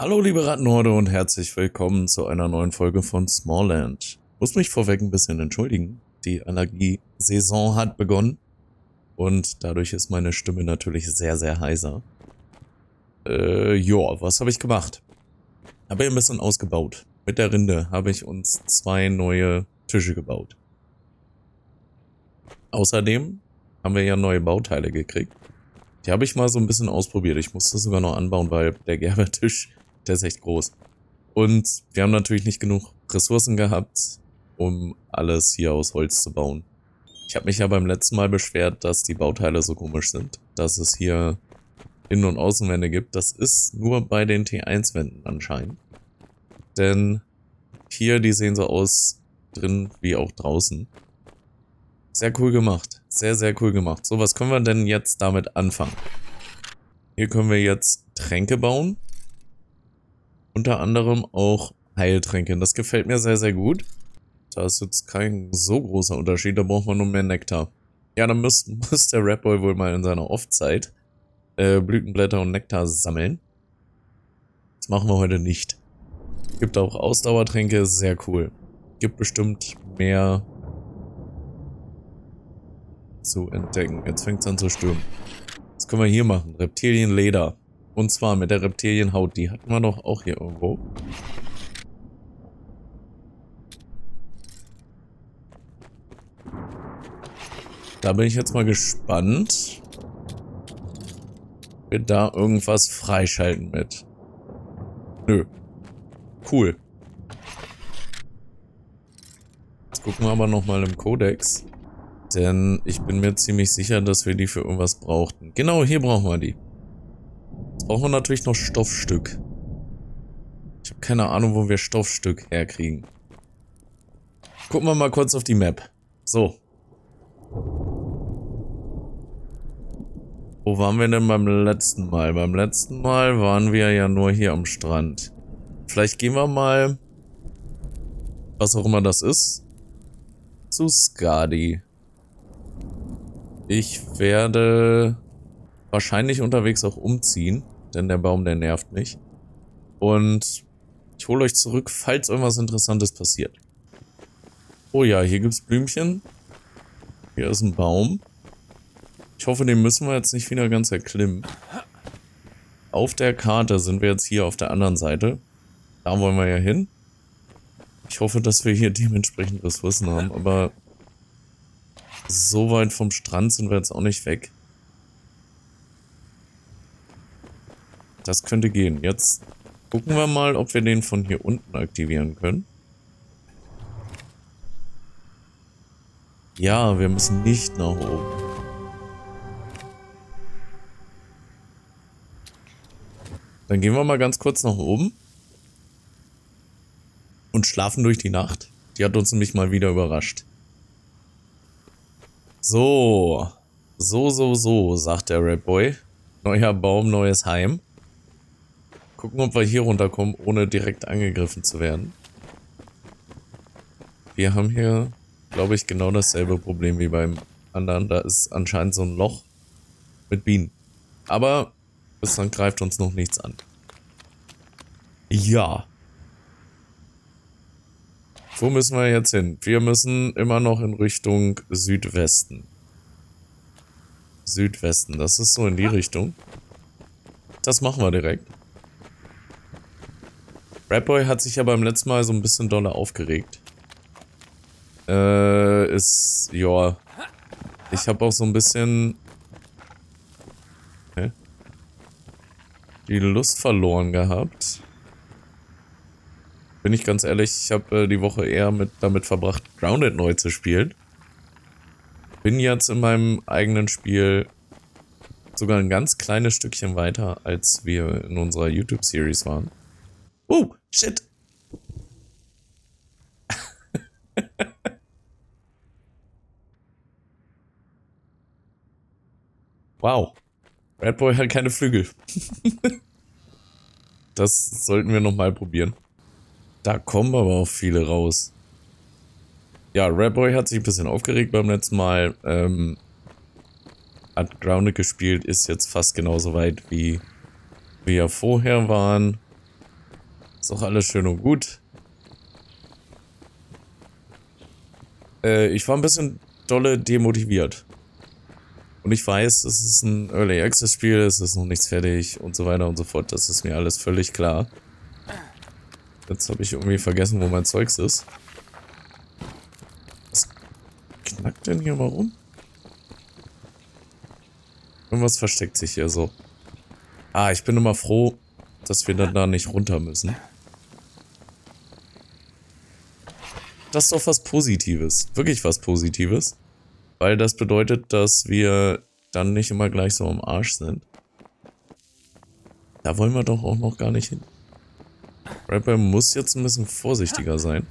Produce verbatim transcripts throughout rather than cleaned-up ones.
Hallo liebe Rattenhorde und herzlich willkommen zu einer neuen Folge von Smallland. Muss mich vorweg ein bisschen entschuldigen. Die Allergie-Saison hat begonnen und dadurch ist meine Stimme natürlich sehr, sehr heiser. Äh, joa, was habe ich gemacht? Habe ein bisschen ausgebaut. Mit der Rinde habe ich uns zwei neue Tische gebaut. Außerdem haben wir ja neue Bauteile gekriegt. Die habe ich mal so ein bisschen ausprobiert. Ich musste sogar noch anbauen, weil der Gerber-Tisch, der ist echt groß. Und wir haben natürlich nicht genug Ressourcen gehabt, um alles hier aus Holz zu bauen. Ich habe mich ja beim letzten Mal beschwert, dass die Bauteile so komisch sind. Dass es hier Innen- und Außenwände gibt. Das ist nur bei den T eins Wänden anscheinend. Denn hier, die sehen so aus, drin wie auch draußen. Sehr cool gemacht. Sehr, sehr cool gemacht. So, was können wir denn jetzt damit anfangen? Hier können wir jetzt Tränke bauen. Unter anderem auch Heiltränke. Das gefällt mir sehr, sehr gut. Da ist jetzt kein so großer Unterschied. Da braucht man nur mehr Nektar. Ja, dann muss, muss der Ratboy wohl mal in seiner Off-Zeit äh, Blütenblätter und Nektar sammeln. Das machen wir heute nicht. Gibt auch Ausdauertränke. Sehr cool. Gibt bestimmt mehr zu entdecken. Jetzt fängt es an zu stürmen. Was können wir hier machen? Reptilienleder. Und zwar mit der Reptilienhaut. Die hatten wir doch auch hier irgendwo. Da bin ich jetzt mal gespannt, ob wir da irgendwas freischalten mit. Nö. Cool. Jetzt gucken wir aber nochmal im Kodex. Denn ich bin mir ziemlich sicher, dass wir die für irgendwas brauchten. Genau, hier brauchen wir die. Jetzt brauchen wir natürlich noch Stoffstück. Ich habe keine Ahnung, wo wir Stoffstück herkriegen. Gucken wir mal kurz auf die Map. So. Wo waren wir denn beim letzten Mal? Beim letzten Mal waren wir ja nur hier am Strand. Vielleicht gehen wir mal, was auch immer das ist, zu Skadi. Ich werde wahrscheinlich unterwegs auch umziehen, denn der Baum, der nervt mich. Und ich hole euch zurück, falls irgendwas Interessantes passiert. Oh ja, hier gibt's Blümchen. Hier ist ein Baum. Ich hoffe, den müssen wir jetzt nicht wieder ganz erklimmen. Auf der Karte sind wir jetzt hier auf der anderen Seite. Da wollen wir ja hin. Ich hoffe, dass wir hier dementsprechend Ressourcen haben, aber so weit vom Strand sind wir jetzt auch nicht weg. Das könnte gehen. Jetzt gucken wir mal, ob wir den von hier unten aktivieren können. Ja, wir müssen nicht nach oben. Dann gehen wir mal ganz kurz nach oben. Und schlafen durch die Nacht. Die hat uns nämlich mal wieder überrascht. So. So, so, so, sagt der Ratboy. Neuer Baum, neues Heim. Gucken, ob wir hier runterkommen, ohne direkt angegriffen zu werden. Wir haben hier, glaube ich, genau dasselbe Problem wie beim anderen. Da ist anscheinend so ein Loch mit Bienen. Aber bislang greift uns noch nichts an. Ja. Wo müssen wir jetzt hin? Wir müssen immer noch in Richtung Südwesten. Südwesten, das ist so in die Richtung. Das machen wir direkt. Ratboy hat sich ja beim letzten Mal so ein bisschen doller aufgeregt. Äh, ist, ja. Ich habe auch so ein bisschen okay, die Lust verloren gehabt. Bin ich ganz ehrlich, ich habe äh, die Woche eher mit, damit verbracht, Grounded neu zu spielen. Bin jetzt in meinem eigenen Spiel sogar ein ganz kleines Stückchen weiter, als wir in unserer YouTube-Series waren. Oh, shit! Wow. Ratboy hat keine Flügel. Das sollten wir nochmal probieren. Da kommen aber auch viele raus. Ja, Ratboy hat sich ein bisschen aufgeregt beim letzten Mal. Ähm, hat Grounded gespielt, ist jetzt fast genauso weit wie wir vorher waren. Ist auch alles schön und gut. Äh, ich war ein bisschen dolle demotiviert. Und ich weiß, es ist ein Early Access Spiel, es ist noch nichts fertig und so weiter und so fort. Das ist mir alles völlig klar. Jetzt habe ich irgendwie vergessen, wo mein Zeugs ist. Was knackt denn hier mal rum? Irgendwas versteckt sich hier so. Ah, ich bin immer froh, dass wir dann da nicht runter müssen. Das ist doch was Positives. Wirklich was Positives. Weil das bedeutet, dass wir dann nicht immer gleich so am Arsch sind. Da wollen wir doch auch noch gar nicht hin. Rapper muss jetzt ein bisschen vorsichtiger sein.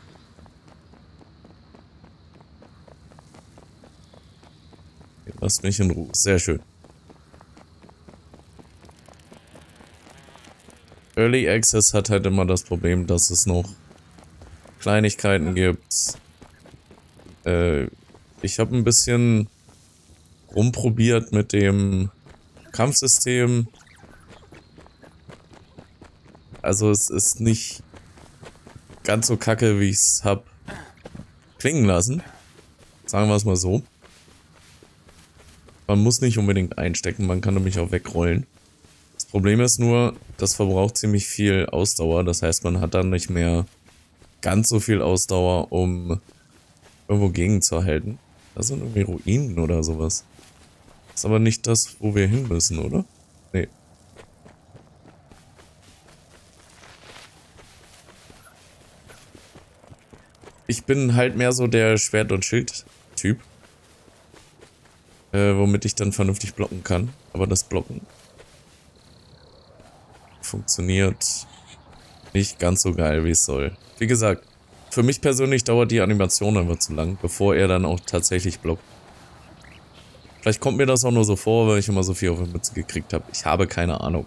Lasst mich in Ruhe. Sehr schön. Early Access hat halt immer das Problem, dass es noch Kleinigkeiten gibt. Äh, ich habe ein bisschen rumprobiert mit dem Kampfsystem. Also es ist nicht ganz so kacke, wie ich es habe klingen lassen. Sagen wir es mal so. Man muss nicht unbedingt einstecken, man kann nämlich auch wegrollen. Das Problem ist nur, das verbraucht ziemlich viel Ausdauer. Das heißt, man hat dann nicht mehr ganz so viel Ausdauer, um irgendwo gegenzuhalten. Das sind irgendwie Ruinen oder sowas. Ist aber nicht das, wo wir hin müssen, oder? Nee. Ich bin halt mehr so der Schwert- und Schild-Typ. Äh, womit ich dann vernünftig blocken kann. Aber das Blocken funktioniert nicht ganz so geil, wie es soll. Wie gesagt, für mich persönlich dauert die Animation einfach zu lang, bevor er dann auch tatsächlich blockt. Vielleicht kommt mir das auch nur so vor, weil ich immer so viel auf die Mütze gekriegt habe. Ich habe keine Ahnung.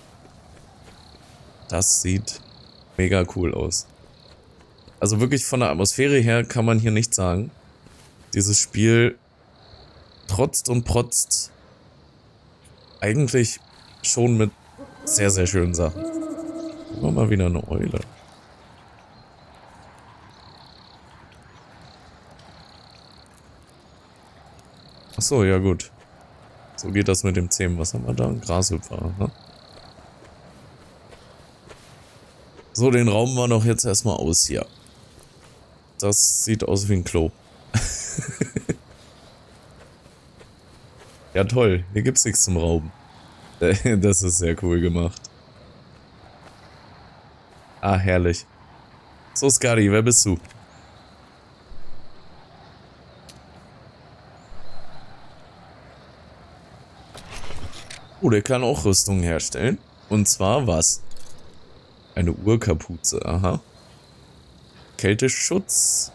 Das sieht mega cool aus. Also wirklich von der Atmosphäre her kann man hier nichts sagen. Dieses Spiel trotzt und protzt eigentlich schon mit sehr, sehr schönen Sachen. Immer mal wieder eine Eule. Achso, ja gut. So geht das mit dem Zähmen. Was haben wir da? Ein Grashüpfer, ne? So, den Raum war noch jetzt erstmal aus hier. Das sieht aus wie ein Klo. Ja toll, hier gibt's nichts zum Rauben. Das ist sehr cool gemacht. Ah, herrlich. So, Skadi, wer bist du? Oh, der kann auch Rüstungen herstellen. Und zwar was? Eine Urkapuze, aha. Kälteschutz.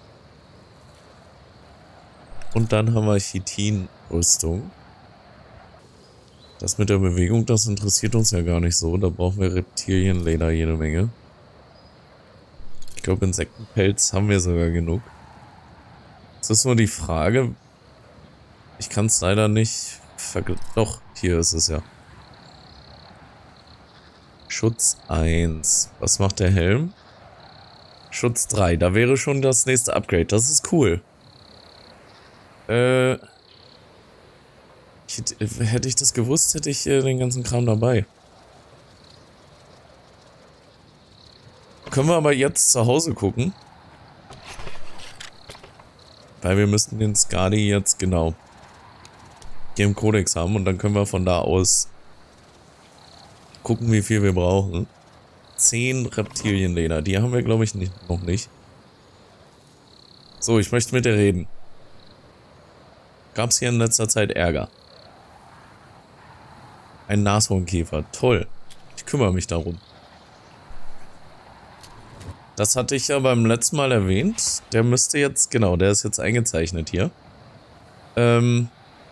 Und dann haben wir Chitin-Rüstung. Das mit der Bewegung, das interessiert uns ja gar nicht so. Da brauchen wir Reptilienleder jede Menge. Ich glaube, Insektenpelz haben wir sogar genug. Es ist nur die Frage. Ich kann es leider nicht vergleichen. Doch, hier ist es ja. Schutz eins. Was macht der Helm? Schutz drei. Da wäre schon das nächste Upgrade. Das ist cool. Äh. Ich, hätte ich das gewusst, hätte ich äh, den ganzen Kram dabei. Können wir aber jetzt zu Hause gucken. Weil wir müssten den Skadi jetzt genau hier im Kodex haben und dann können wir von da aus gucken, wie viel wir brauchen. zehn Reptilienleder, die haben wir glaube ich nicht, noch nicht. So, ich möchte mit dir reden. Gab es hier in letzter Zeit Ärger? Ein Nashornkäfer, toll. Ich kümmere mich darum. Das hatte ich ja beim letzten Mal erwähnt. Der müsste jetzt, genau, der ist jetzt eingezeichnet hier. Ähm,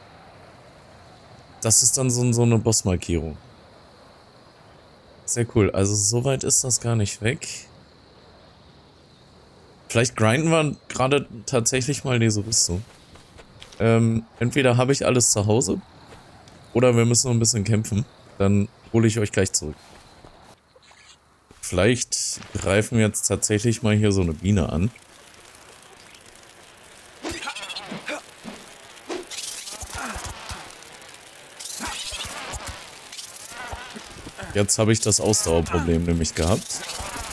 das ist dann so, so eine Bossmarkierung. Sehr cool. Also so weit ist das gar nicht weg. Vielleicht grinden wir gerade tatsächlich mal diese Rüstung. Ähm, entweder habe ich alles zu Hause oder wir müssen noch ein bisschen kämpfen. Dann hole ich euch gleich zurück. Vielleicht greifen wir jetzt tatsächlich mal hier so eine Biene an. Jetzt habe ich das Ausdauerproblem nämlich gehabt.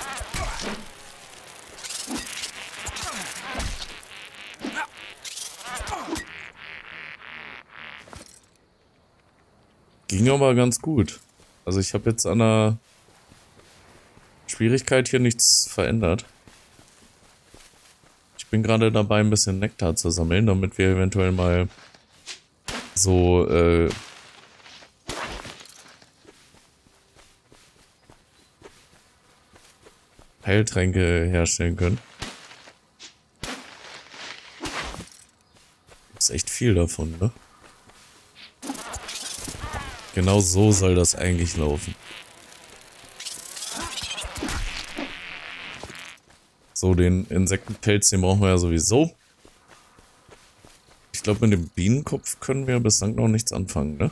Ging aber ganz gut. Also ich habe jetzt an der Schwierigkeit hier nichts verändert. Ich bin gerade dabei, ein bisschen Nektar zu sammeln, damit wir eventuell mal so äh, Heiltränke herstellen können. Ist echt viel davon, ne? Genau so soll das eigentlich laufen. So, den Insektenpelz, den brauchen wir ja sowieso. Ich glaube, mit dem Bienenkopf können wir bislang noch nichts anfangen, ne?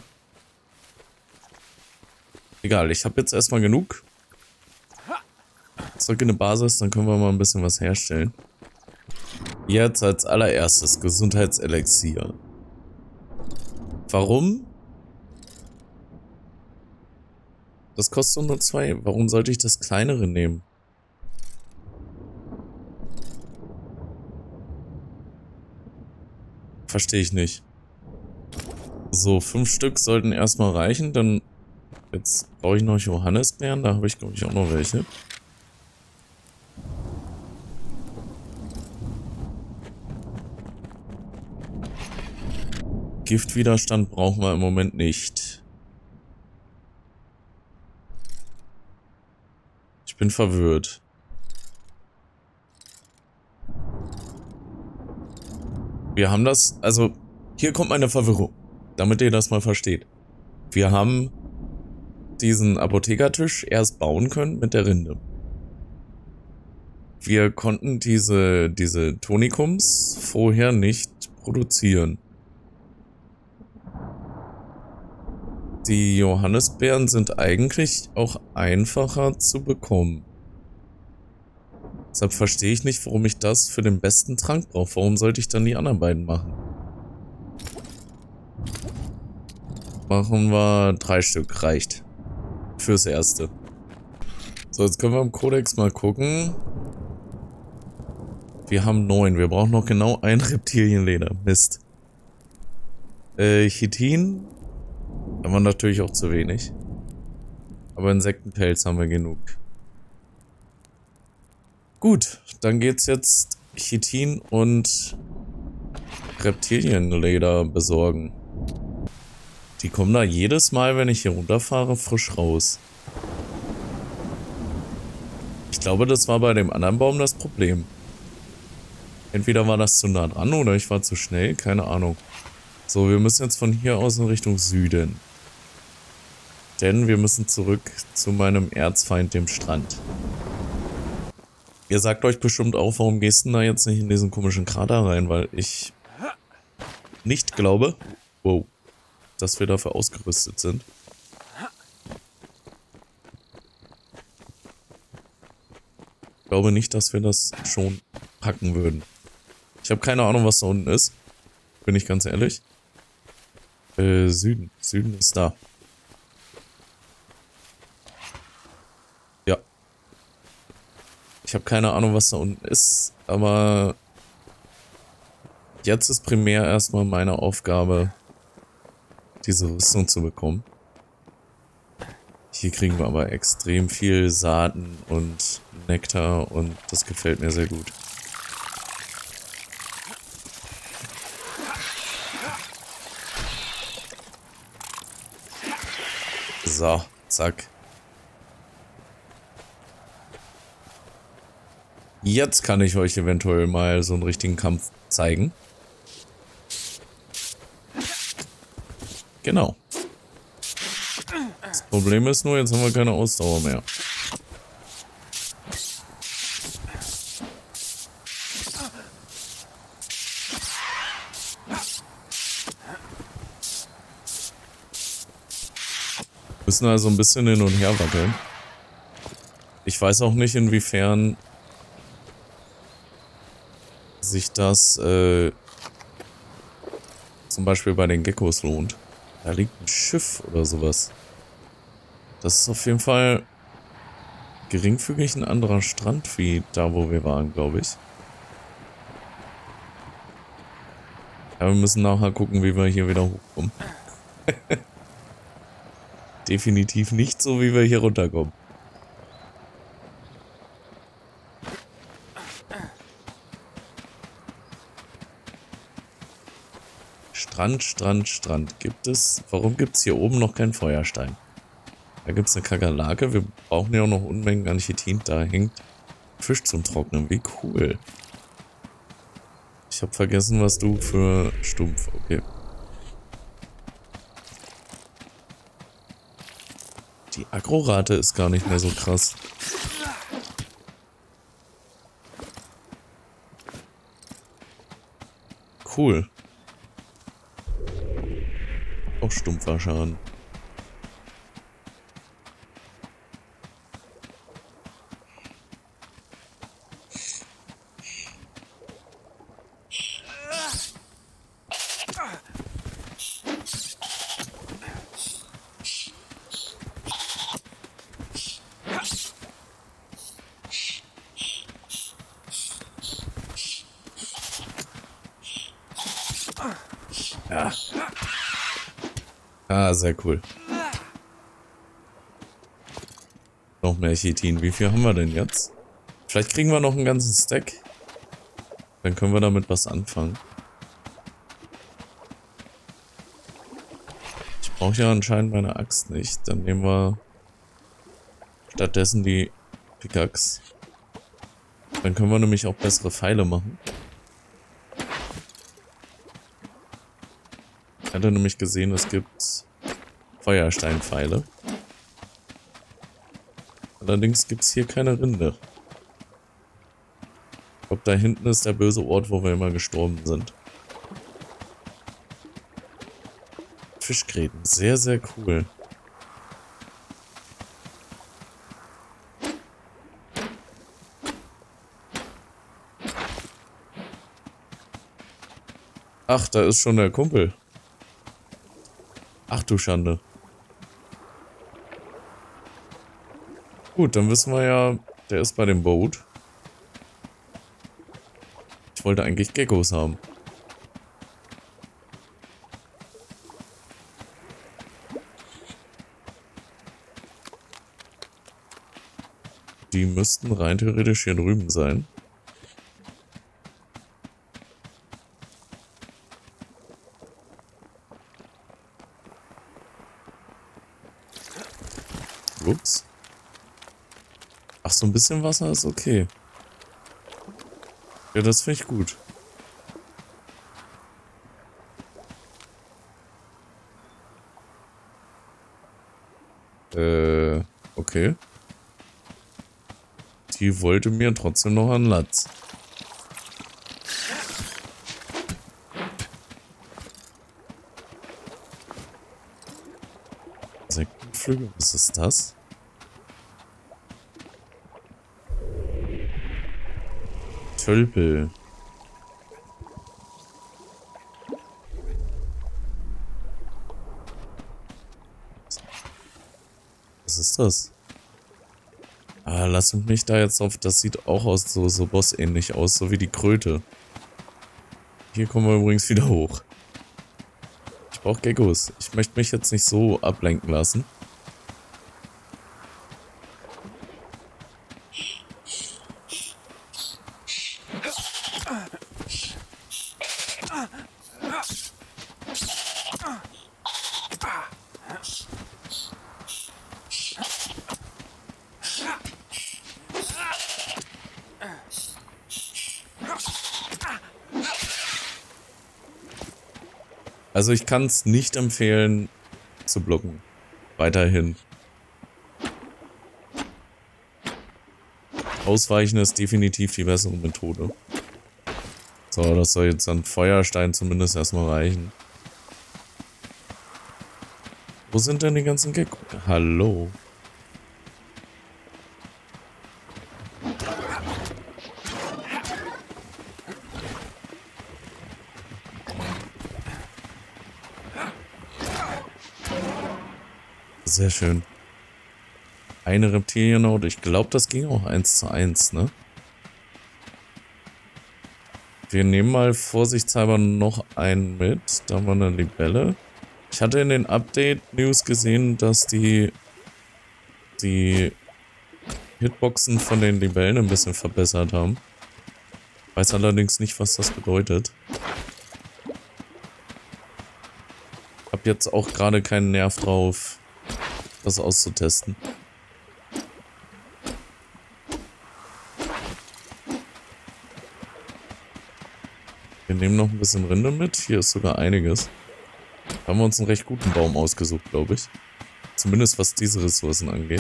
Egal, ich habe jetzt erstmal genug. Zurück in die Basis, dann können wir mal ein bisschen was herstellen. Jetzt als allererstes Gesundheitselixier. Warum? Das kostet nur zwei. Warum sollte ich das kleinere nehmen? Verstehe ich nicht. So, fünf Stück sollten erstmal reichen. Dann jetzt brauche ich noch Johannisbeeren. Da habe ich, glaube ich, auch noch welche. Giftwiderstand brauchen wir im Moment nicht. Ich bin verwirrt. Wir haben das, also hier kommt meine Verwirrung, damit ihr das mal versteht. Wir haben diesen Apothekertisch erst bauen können mit der Rinde. Wir konnten diese, diese Tonikums vorher nicht produzieren. Die Johannisbeeren sind eigentlich auch einfacher zu bekommen. Deshalb verstehe ich nicht, warum ich das für den besten Trank brauche. Warum sollte ich dann die anderen beiden machen? Machen wir drei Stück, reicht. Fürs Erste. So, jetzt können wir im Kodex mal gucken. Wir haben neun. Wir brauchen noch genau ein Reptilienleder. Mist. Äh, Chitin haben wir natürlich auch zu wenig. Aber Insektenpelz haben wir genug. Gut, dann geht's jetzt Chitin und Reptilienleder besorgen. Die kommen da jedes Mal, wenn ich hier runterfahre, frisch raus. Ich glaube, das war bei dem anderen Baum das Problem. Entweder war das zu nah dran oder ich war zu schnell, keine Ahnung. So, wir müssen jetzt von hier aus in Richtung Süden. Denn wir müssen zurück zu meinem Erzfeind, dem Strand. Ihr sagt euch bestimmt auch, warum gehst du da jetzt nicht in diesen komischen Krater rein, weil ich nicht glaube, wow, dass wir dafür ausgerüstet sind. Ich glaube nicht, dass wir das schon packen würden. Ich habe keine Ahnung, was da unten ist. Bin ich ganz ehrlich. Äh, Süden. Süden ist da. Ja. Ich habe keine Ahnung, was da unten ist, aber jetzt ist primär erstmal meine Aufgabe, diese Rüstung zu bekommen. Hier kriegen wir aber extrem viel Saaten und Nektar und das gefällt mir sehr gut. So, zack. Jetzt kann ich euch eventuell mal so einen richtigen Kampf zeigen. Genau. Das Problem ist nur, jetzt haben wir keine Ausdauer mehr. Müssen also ein bisschen hin und her wackeln. Ich weiß auch nicht, inwiefern sich das äh, zum Beispiel bei den Geckos lohnt. Da liegt ein Schiff oder sowas. Das ist auf jeden Fall geringfügig ein anderer Strand wie da, wo wir waren, glaube ich. Aber wir müssen nachher gucken, wie wir hier wieder hochkommen. Definitiv nicht so, wie wir hier runterkommen. Strand, Strand, Strand. Gibt es... Warum gibt es hier oben noch keinen Feuerstein? Da gibt es eine Kakerlake. Wir brauchen ja auch noch Unmengen an Chitin. Da hängt Fisch zum Trocknen. Wie cool. Ich habe vergessen, was du für Stumpf... Okay. Die Agrorate ist gar nicht mehr so krass. Cool. Auch stumpfer Schaden. Ja. Ah, sehr cool. Noch mehr Chitin. Wie viel haben wir denn jetzt? Vielleicht kriegen wir noch einen ganzen Stack. Dann können wir damit was anfangen. Ich brauche ja anscheinend meine Axt nicht. Dann nehmen wir stattdessen die Pickaxe. Dann können wir nämlich auch bessere Pfeile machen. Ich hatte nämlich gesehen, es gibt Feuersteinpfeile. Allerdings gibt es hier keine Rinde. Ich glaube, da hinten ist der böse Ort, wo wir immer gestorben sind. Fischgräten, sehr, sehr cool. Ach, da ist schon der Kumpel. Ach du Schande. Gut, dann wissen wir ja, der ist bei dem Boot. Ich wollte eigentlich Geckos haben. Die müssten rein theoretisch hier drüben sein. Ups. Ach, so ein bisschen Wasser ist okay. Ja, das finde ich gut. Äh, okay. Die wollte mir trotzdem noch an Latz. Insektenflügel, was ist das? Tölpel. Was ist das? Ah, lass mich da jetzt auf. Das sieht auch aus so, so bossähnlich aus, so wie die Kröte. Hier kommen wir übrigens wieder hoch. Ich brauche Geckos. Ich möchte mich jetzt nicht so ablenken lassen. Also ich kann es nicht empfehlen zu blocken. Weiterhin. Ausweichen ist definitiv die bessere Methode. So, das soll jetzt an Feuerstein zumindest erstmal reichen. Wo sind denn die ganzen Geckos? Hallo. sehr schön. Eine Reptilienhaut. Ich glaube, das ging auch eins zu eins, ne? Wir nehmen mal vorsichtshalber noch einen mit. Da war eine Libelle. Ich hatte in den Update-News gesehen, dass die, die Hitboxen von den Libellen ein bisschen verbessert haben. Weiß allerdings nicht, was das bedeutet. Hab jetzt auch gerade keinen Nerv drauf, das auszutesten. Wir nehmen noch ein bisschen Rinde mit. Hier ist sogar einiges. Da haben wir uns einen recht guten Baum ausgesucht, glaube ich. Zumindest was diese Ressourcen angeht.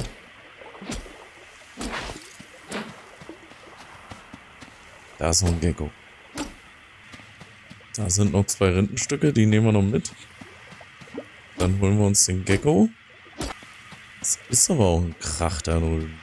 Da ist noch ein Gecko. Da sind noch zwei Rindenstücke, die nehmen wir noch mit. Dann holen wir uns den Gecko. Das ist aber auch ein Krach da drüben.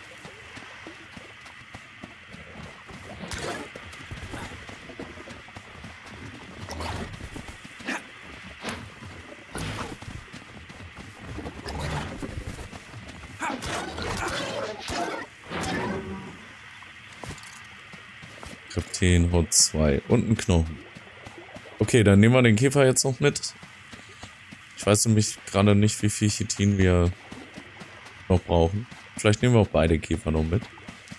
Reptilienhaut zwei und ein Knochen. Okay, dann nehmen wir den Käfer jetzt noch mit. Ich weiß nämlich gerade nicht, wie viel Chitin wir noch brauchen. Vielleicht nehmen wir auch beide Käfer noch mit.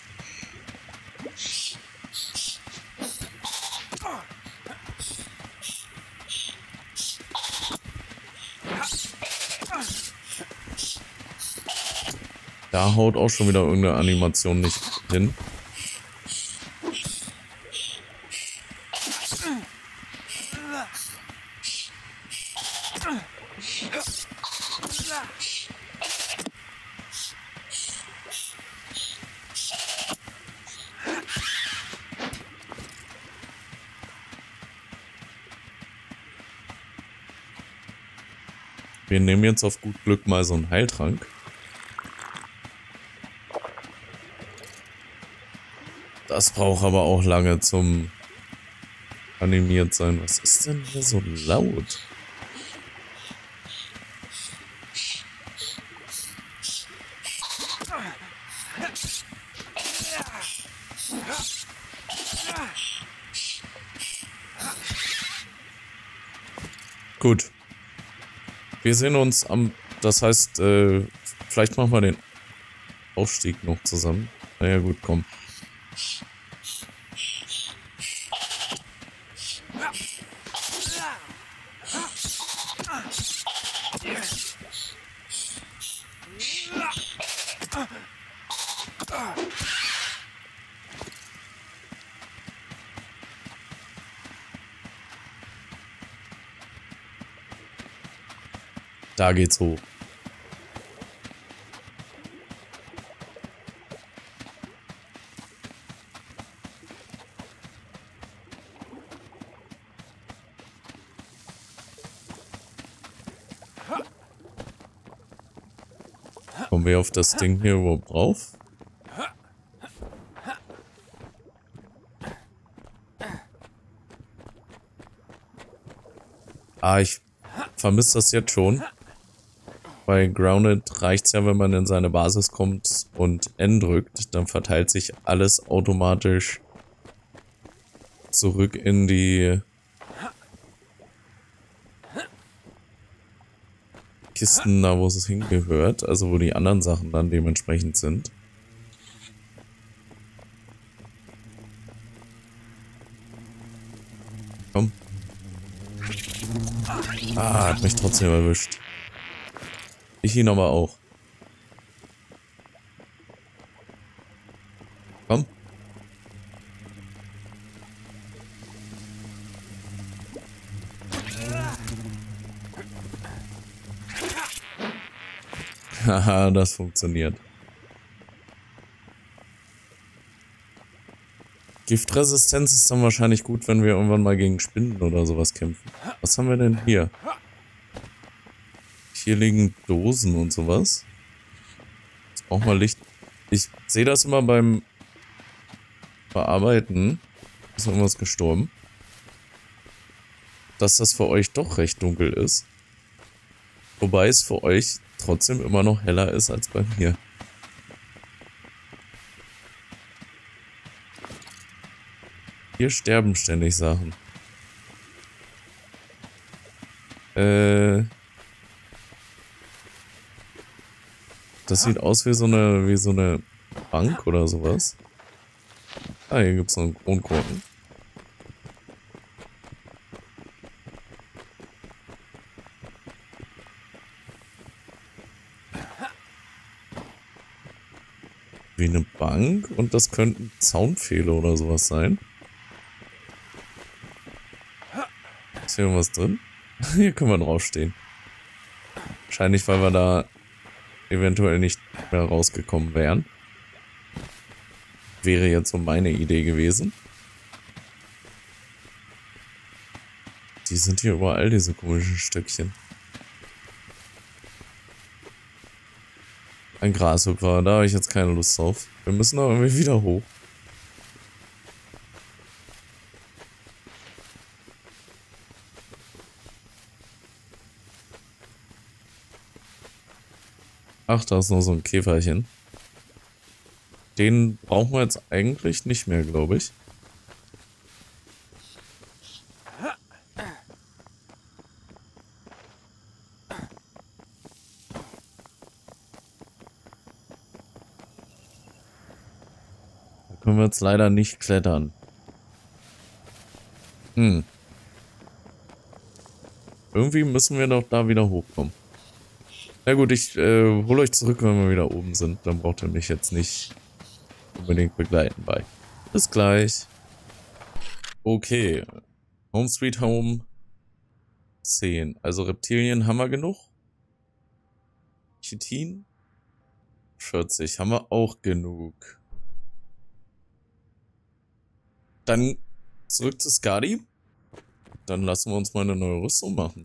Da haut auch schon wieder irgendeine Animation nicht hin. Wir nehmen jetzt auf gut Glück mal so einen Heiltrank. Das braucht aber auch lange zum animiert sein. Was ist denn hier so laut? Gut. Wir sehen uns am... Das heißt, äh, vielleicht machen wir den Aufstieg noch zusammen. Naja gut, komm. Da geht's hoch. Kommen wir auf das Ding hier überhaupt drauf? Ah, ich vermisse das jetzt schon. Bei Grounded reicht es ja, wenn man in seine Basis kommt und N drückt, dann verteilt sich alles automatisch zurück in die Kisten, da wo es hingehört, also wo die anderen Sachen dann dementsprechend sind. Komm. Ah, hat mich trotzdem erwischt. Ich ihn aber auch. Komm. Haha, das funktioniert. Giftresistenz ist dann wahrscheinlich gut, wenn wir irgendwann mal gegen Spinnen oder sowas kämpfen. Was haben wir denn hier? Hier liegen Dosen und sowas. Jetzt brauchen wir Licht. Ich sehe das immer beim Bearbeiten. Ist irgendwas gestorben? Dass das für euch doch recht dunkel ist. Wobei es für euch trotzdem immer noch heller ist als bei mir. Hier sterben ständig Sachen. Äh... Das sieht aus wie so eine, wie so eine Bank oder sowas. Ah, hier gibt es noch einen Kronkorken. Wie eine Bank und das könnten Zaunpfähle oder sowas sein. Ist hier irgendwas drin? Hier können wir draufstehen. Wahrscheinlich, weil wir da eventuell nicht mehr rausgekommen wären. Wäre jetzt so meine Idee gewesen. Die sind hier überall, diese komischen Stückchen. Ein Grashüpfer, da habe ich jetzt keine Lust drauf. Wir müssen doch irgendwie wieder hoch. Ach, da ist noch so ein Käferchen. Den brauchen wir jetzt eigentlich nicht mehr, glaube ich. Da können wir jetzt leider nicht klettern. Hm. Irgendwie müssen wir doch da wieder hochkommen. Na gut, ich äh, hole euch zurück, wenn wir wieder oben sind. Dann braucht ihr mich jetzt nicht unbedingt begleiten bei. Bis gleich. Okay. Home Sweet Home zehn. Also Reptilien haben wir genug. Chitin vierzig. Haben wir auch genug. Dann zurück zu Skadi. Dann lassen wir uns mal eine neue Rüstung machen.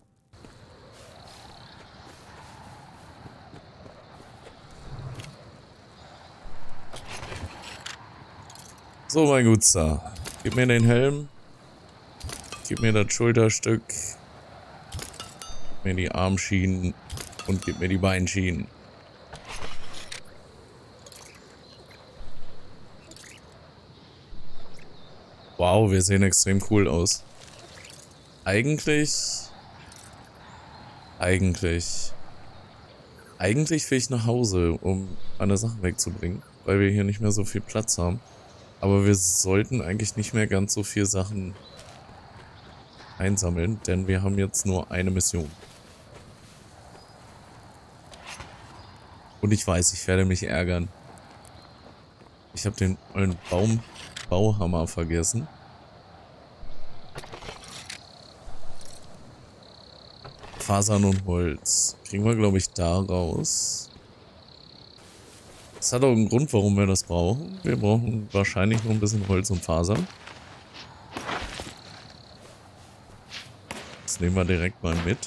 So, mein Guter. Gib mir den Helm. Gib mir das Schulterstück. Gib mir die Armschienen. Und gib mir die Beinschienen. Wow, wir sehen extrem cool aus. Eigentlich... Eigentlich... Eigentlich will ich nach Hause, um meine Sachen wegzubringen. Weil wir hier nicht mehr so viel Platz haben. Aber wir sollten eigentlich nicht mehr ganz so viel Sachen einsammeln, denn wir haben jetzt nur eine Mission. Und ich weiß, ich werde mich ärgern. Ich habe den ollen Baum Bauhammer vergessen. Fasern und Holz. Kriegen wir, glaube ich, da raus. Das hat auch einen Grund, warum wir das brauchen. Wir brauchen wahrscheinlich noch ein bisschen Holz und Fasern. Das nehmen wir direkt mal mit.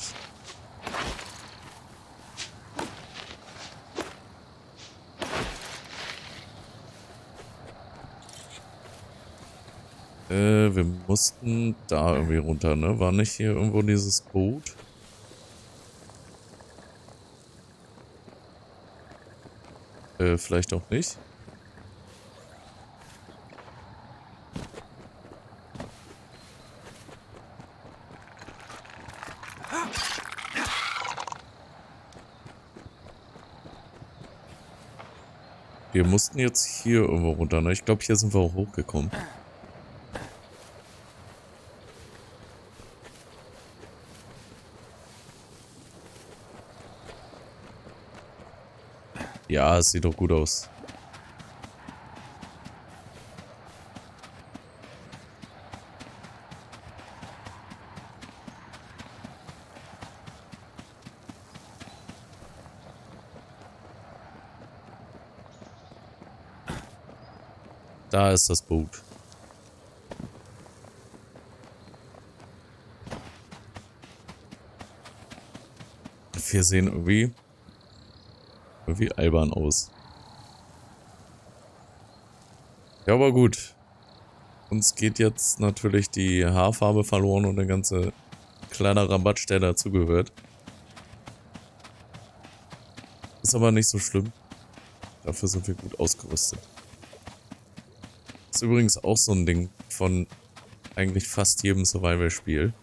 Äh, wir mussten da irgendwie runter, ne? War nicht hier irgendwo dieses Boot? Äh, vielleicht auch nicht. Wir mussten jetzt hier irgendwo runter, ne? Ich glaube, hier sind wir auch hochgekommen. Ja, es sieht doch gut aus. Da ist das Boot. Wir sehen irgendwie irgendwie albern aus. Ja, aber gut. Uns geht jetzt natürlich die Haarfarbe verloren und der ganze kleine Rabatsch, der dazugehört. ist aber nicht so schlimm. Dafür sind wir gut ausgerüstet. Ist übrigens auch so ein Ding von eigentlich fast jedem Survival-Spiel.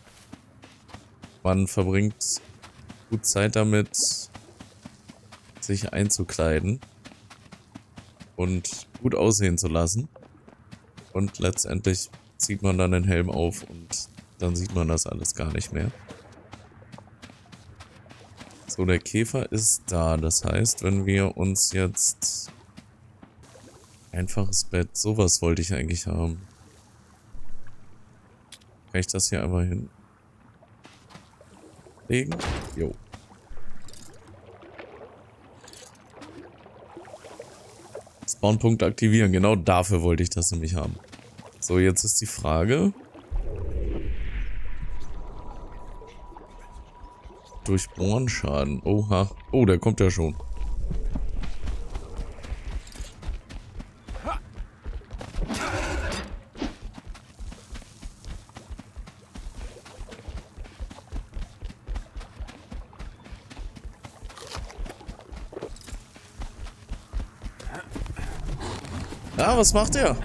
Man verbringt gut Zeit damit, sich einzukleiden und gut aussehen zu lassen. Und letztendlich zieht man dann den Helm auf und dann sieht man das alles gar nicht mehr. So, der Käfer ist da. Das heißt, wenn wir uns jetzt... Einfaches Bett. Sowas wollte ich eigentlich haben. Kann ich das hier einmal hinlegen? Jo. Spawnpunkt aktivieren. Genau dafür wollte ich das nämlich haben. So, jetzt ist die Frage. Durchbohren-Schaden. Oha. Oh, der kommt ja schon. Ah, was macht der?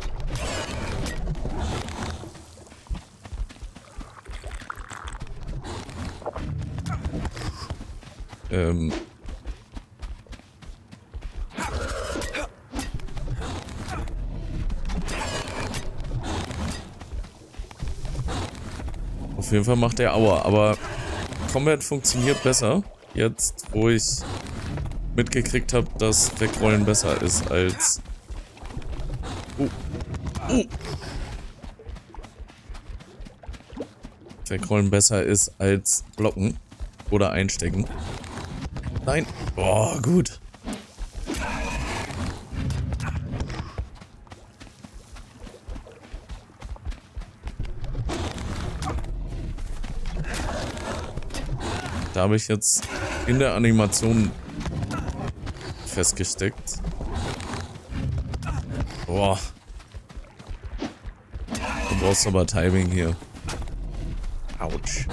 Ähm. Auf jeden Fall macht er Aua, aber Combat funktioniert besser. Jetzt, wo ich mitgekriegt habe, dass Wegrollen besser ist als... Uh. Uh. Wegrollen besser ist als blocken oder einstecken. Nein. Boah, gut. Da habe ich jetzt in der Animation festgesteckt. Boah. Du brauchst aber Timing hier. Autsch.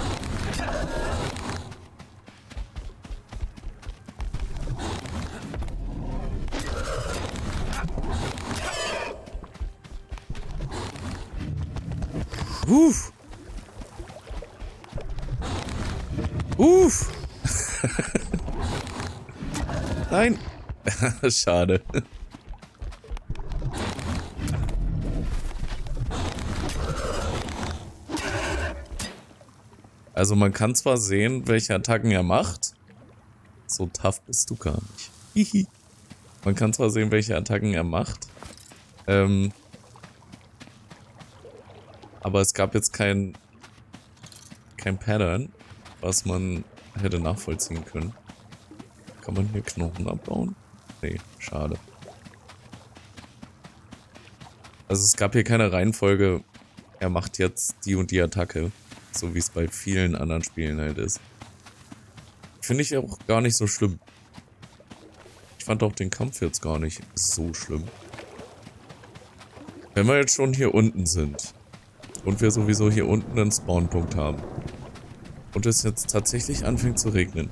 Uff. Uff. Nein. Schade. Also man kann zwar sehen, welche Attacken er macht. So tough bist du gar nicht. Hihi. Man kann zwar sehen, welche Attacken er macht. Ähm... Aber es gab jetzt kein, kein Pattern, was man hätte nachvollziehen können. Kann man hier Knochen abbauen? Nee, schade. Also es gab hier keine Reihenfolge, er macht jetzt die und die Attacke. So wie es bei vielen anderen Spielen halt ist. Finde ich auch gar nicht so schlimm. Ich fand auch den Kampf jetzt gar nicht so schlimm. Wenn wir jetzt schon hier unten sind... Und wir sowieso hier unten einen Spawnpunkt haben. Und es jetzt tatsächlich anfängt zu regnen.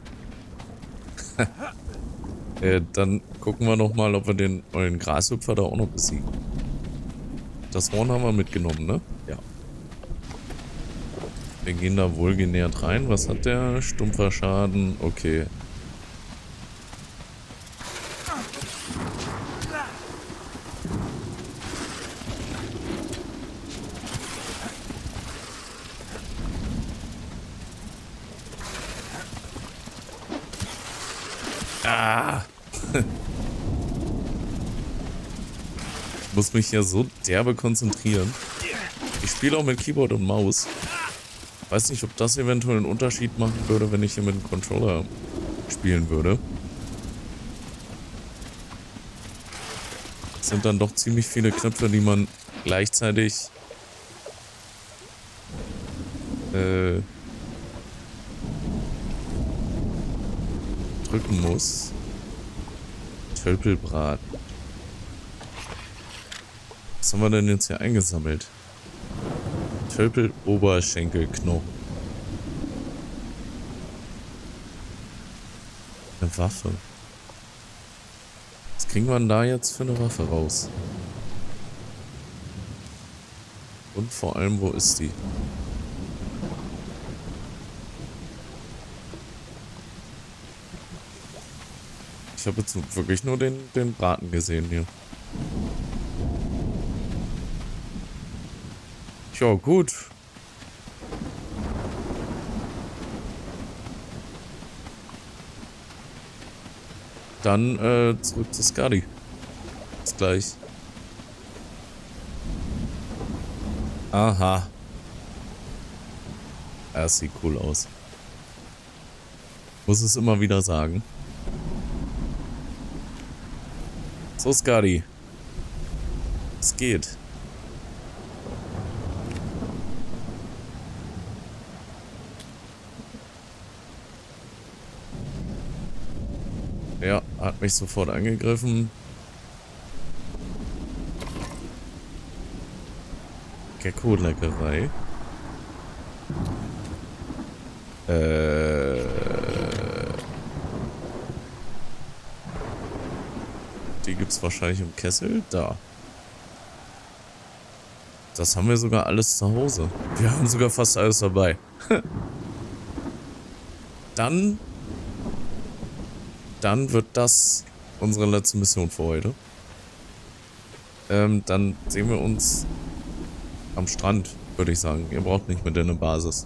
äh, dann gucken wir nochmal, ob wir den neuen Grashüpfer da auch noch besiegen. Das Horn haben wir mitgenommen, ne? Ja. Wir gehen da wohlgenährt rein. Was hat der? Stumpfer Schaden. Okay. Ah! Ich muss mich hier so derbe konzentrieren. Ich spiele auch mit Keyboard und Maus. Weiß nicht, ob das eventuell einen Unterschied machen würde, wenn ich hier mit dem Controller spielen würde. Es sind dann doch ziemlich viele Knöpfe, die man gleichzeitig äh, drücken muss. Tölpelbraten. Was haben wir denn jetzt hier eingesammelt? Tölpel-Oberschenkelknochen. Eine Waffe. kriegen wir denn da jetzt für eine Waffe raus? Und vor allem, wo ist die? Ich habe jetzt wirklich nur den, den Braten gesehen hier. Ja, gut. Dann äh, zurück zu Skadi. Bis gleich. Aha. Das sieht cool aus. Muss es immer wieder sagen. So, Skadi. Es geht. Ja, hat mich sofort angegriffen. Gecko-Leckerei. Äh. Die gibt's wahrscheinlich im Kessel. Da. Das haben wir sogar alles zu Hause. Wir haben sogar fast alles dabei. Dann. Dann wird das unsere letzte Mission für heute. Ähm, dann sehen wir uns am Strand, würde ich sagen. Ihr braucht nicht mit in eine Basis.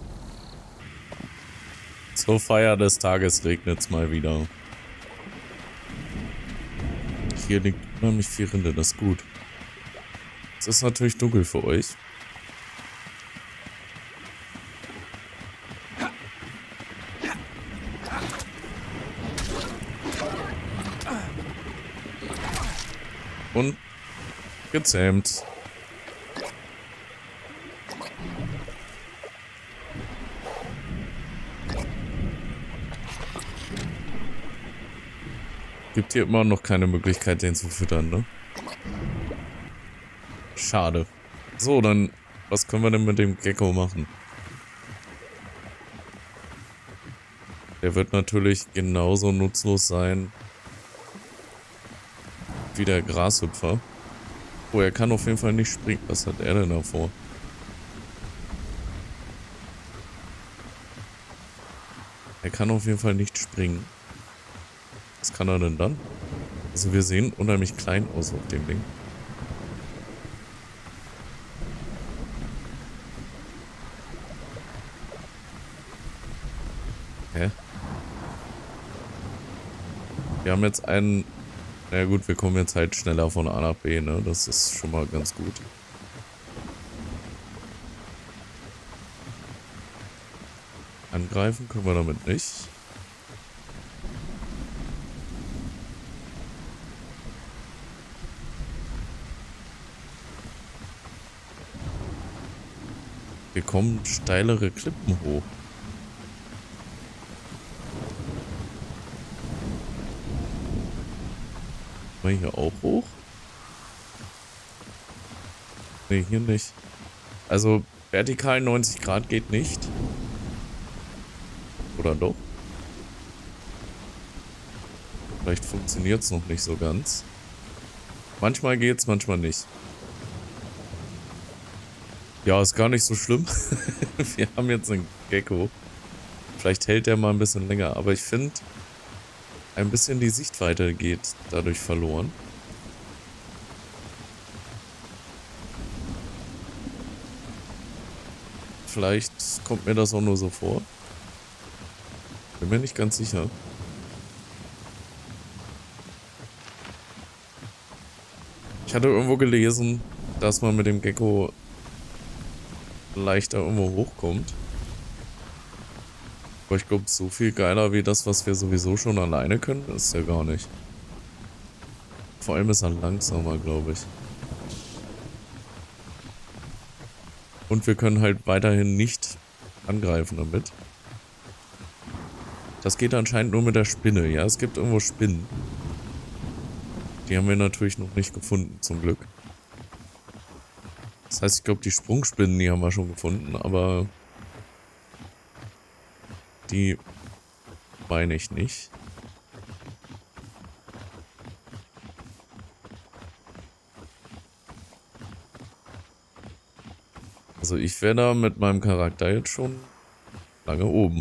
Zur Feier des Tages regnet es mal wieder. Hier liegt unheimlich viel Rinde, das ist gut. Es ist natürlich dunkel für euch. Und gezähmt. Gibt hier immer noch keine Möglichkeit, den zu füttern, ne? Schade. So, dann, was können wir denn mit dem Gecko machen? Der wird natürlich genauso nutzlos sein wie der Grashüpfer. Oh, er kann auf jeden Fall nicht springen. Was hat er denn davor? Er kann auf jeden Fall nicht springen. Was kann er denn dann? Also wir sehen unheimlich klein aus auf dem Ding. Hä? Wir haben jetzt einen... Na gut, wir kommen jetzt halt schneller von A nach B, ne? Das ist schon mal ganz gut. Angreifen können wir damit nicht. Wir kommen steilere Klippen hoch. Mal hier auch hoch? Ne, hier nicht. Also vertikal neunzig Grad geht nicht. Oder doch? Vielleicht funktioniert es noch nicht so ganz. Manchmal geht's, manchmal nicht. Ja, ist gar nicht so schlimm. Wir haben jetzt einen Gecko. Vielleicht hält der mal ein bisschen länger, aber ich finde, ein bisschen die Sichtweite geht dadurch verloren. Vielleicht kommt mir das auch nur so vor. Bin mir nicht ganz sicher. Ich hatte irgendwo gelesen, dass man mit dem Gecko leichter irgendwo hochkommt. Aber ich glaube, so viel geiler wie das, was wir sowieso schon alleine können, ist ja gar nicht. Vor allem ist er langsamer, glaube ich. Und wir können halt weiterhin nicht angreifen damit. Das geht anscheinend nur mit der Spinne. Ja, es gibt irgendwo Spinnen. Die haben wir natürlich noch nicht gefunden, zum Glück. Das heißt, ich glaube, die Sprungspinnen, die haben wir schon gefunden, aber die meine ich nicht. Also ich wäre da mit meinem Charakter jetzt schon lange oben.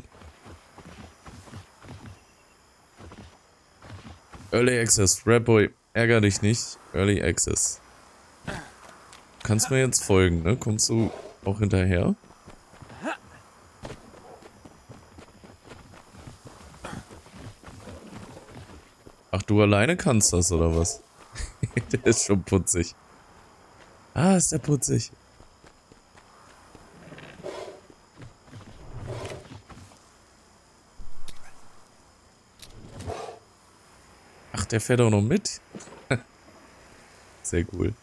Early Access, Ratboy, ärger dich nicht. Early Access. Kannst mir jetzt folgen, ne? Kommst du auch hinterher? Ach, du alleine kannst das, oder was? Der ist schon putzig. Ah, ist der putzig. Ach, der fährt auch noch mit? Sehr cool.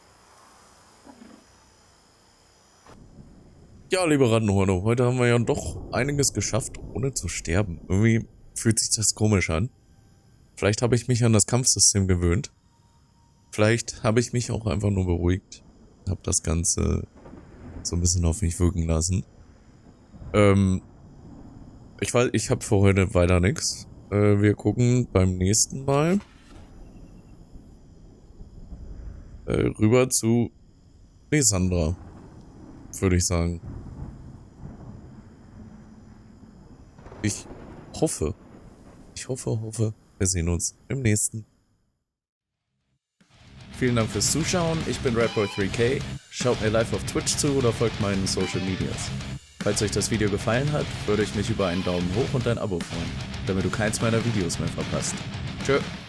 Ja, liebe Rattenhorne, heute haben wir ja doch einiges geschafft, ohne zu sterben. Irgendwie fühlt sich das komisch an. Vielleicht habe ich mich an das Kampfsystem gewöhnt. Vielleicht habe ich mich auch einfach nur beruhigt. Habe das Ganze so ein bisschen auf mich wirken lassen. Ähm, ich weiß, ich habe für heute weiter nichts. Äh, wir gucken beim nächsten Mal äh, rüber zu Lysandra, würde ich sagen. Ich hoffe, ich hoffe, hoffe, wir sehen uns im nächsten. Vielen Dank fürs Zuschauen, ich bin Ratboy drei K, schaut mir live auf Twitch zu oder folgt meinen Social Medias. Falls euch das Video gefallen hat, würde ich mich über einen Daumen hoch und ein Abo freuen, damit du keins meiner Videos mehr verpasst. Tschö!